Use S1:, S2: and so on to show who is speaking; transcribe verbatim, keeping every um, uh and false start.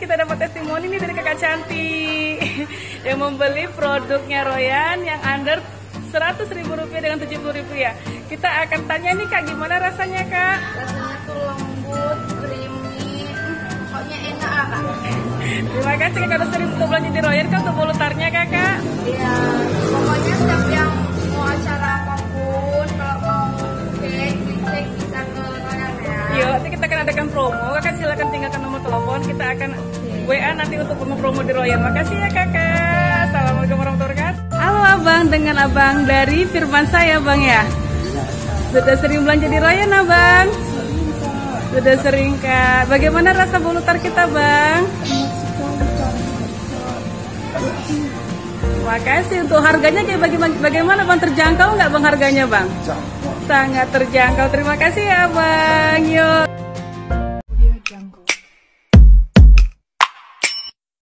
S1: kita dapat testimoni nih dari kakak cantik yang membeli produknya Royan yang under seratus ribu rupiah dengan tujuh puluh ribu ya. Kita akan tanya nih kak, gimana rasanya kak?
S2: Rasanya tuh lembut, creamy, pokoknya enak lah kak.
S1: Terima kasih kakak udah sering untuk belanja di Royan kak untuk bolutarnya kakak.
S2: Iya, pokoknya setiap yang mau acara apapun, kalau mau cake, cake bisa ke Royan ya.
S1: Yuk, nanti kita akan adakan promo. Kakak silakan tinggalkan nomor telepon. Kita akan W A nanti untuk promo di Royan. Makasih ya kakak. Assalamualaikum warahmatullahi wabarakatuh. Halo abang, dengan abang dari Firman saya bang ya. Sudah sering belanja di Royan abang? Sudah sering kak. Bagaimana rasa bolutar kita bang? Makasih. Untuk harganya kayak bagaimana, bagaimana bang, terjangkau nggak bang harganya bang? Sangat terjangkau. Terima kasih ya bang. Yuk.